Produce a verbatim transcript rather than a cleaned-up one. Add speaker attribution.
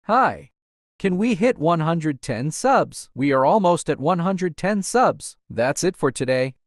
Speaker 1: Hi. Can we hit one hundred ten subs? We are almost at one hundred ten subs. That's it for today.